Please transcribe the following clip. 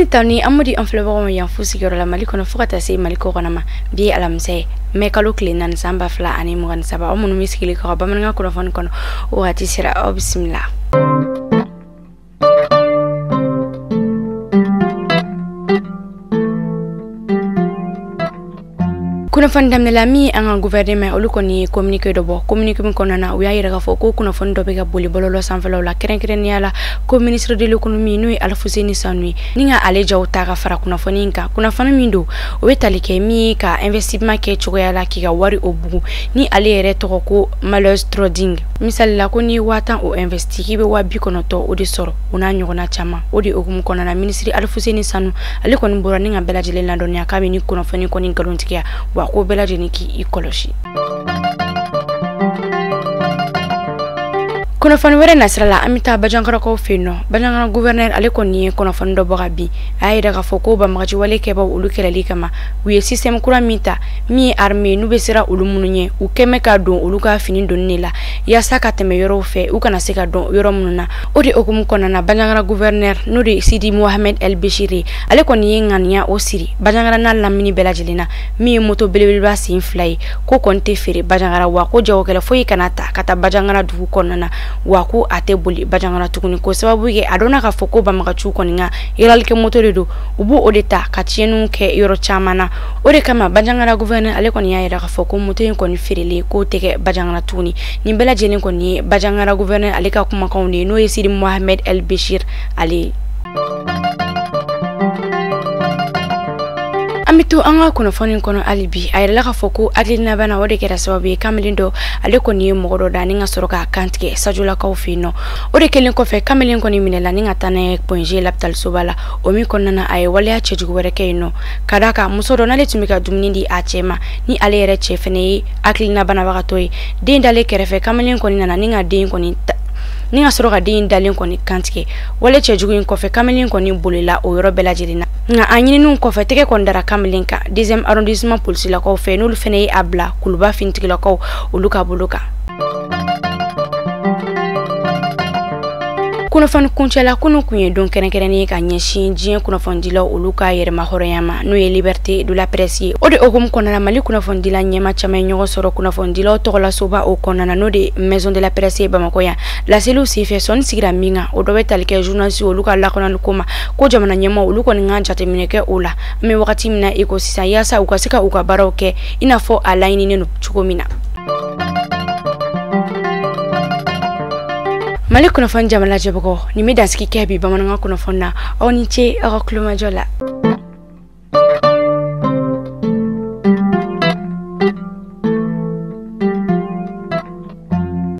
tani amudi anflebo ma yan fusi goro la maliko na fukata se maliko kona ma bi alamse me kalo klinan samba fla ani mugan saba omunu miskili ko ba man nga ko fon kono o ati sira o bismillah. Kuna fandam ne lami anga gouvernement olu koni communiquer do bo communiquer min konana o yayi daga foko kuna fondo be ga boli bololo sanfelo la keren yala ko ministre de l'économie nui Alfousseni Sanui ninga ale jawta ga fara kuna foninka kuna fana mindo o betalike mi ka investissement ke chogo yala ki ga wari obugu ni ale yere to ko malheureuse trading misal la ko ni watan o investi ki be wabi kono to o de soro una nyogona chama o de ogum konana ministre Alfousseni Sanu ale kon bora ninga bela jele la donya ka ni kuna foni konin galontikia wa ko bela jeniki ikoloshi kuna fani were nasrala amita bajankara ko fino bajankara gouverneur ale koni kuna fani do bogabi ay daga foko ba magaji wale keba ulu kelali kama wiye system kura mita mi armée nu besira ulu mununye u keme ka don ulu ka fini don nila ya saka teme yoro fe u kana seka don yoro mununa odi okum kona na bajankara gouverneur nuri Sidi Mohamed El Beshiri ale koni ngania o siri bajankara na lamini bela jelina mi moto belebelba sin fly ko konte fere bajankara wa ko jawo kala foyi kanata kata bajankara dugu kona na waku ate boli bajangara tukuni ko sababu ye adona ka foko ba maka chu koninga iral ke motori do ubu odeta ka tienu ke yoro chamana ode kama bajangara gouverneur ale koni ya ira ka foko motori koni firele ko teke bajangara tuni ni bela jeni koni bajangara gouverneur ale ka kuma kauni no Sidi Mohamed El Beshir ali amitu anga kuna foni kono alibi ayela ka foko aglina bana wode kera sababu kamelindo ale koni mogodo da ninga soroka kantike sajula ka ofino ode kelen ko fe kamelin koni minela ninga tane ponje laptal sobala omi konnana ay wale ya chejugo were kayno kadaka musodo na letumika dumnindi achema ni ale yere chefene aglina bana wakatoy de ndale kere fe kamelin koni nana ninga de koni ninga soroka de ndale koni kantike wale chejugo ko fe kamelin koni bolila o yoro bela jirina nga anyini nun ko fe teke kondara kamelinka deuxième arrondissement police la ko fe nul fene abla kuluba fintiki la ko uluka buluka kuna fan kunchela kunu kunye don keren ka nyeshi jien kuna fondila uluka yere mahoroyama no ye liberté de la presse ode ogum konana mali kuna fondila nyema chama nyogo soro kuna fondila to la soba o konana no de maison de la presse Bamako ya la cellule sife son sigira minga odo betalike journaliste uluka la konana kuma ko jamana nyema uluko nganja temineke ula me wakati mina iko sisa yasa ukasika ukabaroke inafo alaini neno chukomina Mali kuna fon jamala jeboko ni mi daski kebi ba mananga kuna fonna oni che akaklumajola